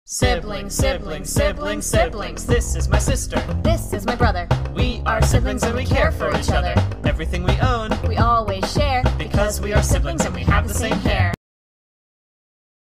Siblings, siblings, siblings, siblings. This is my sister. This is my brother. We are siblings and we care for each other. Everything we own, We always share because we are siblings and we have the same hair.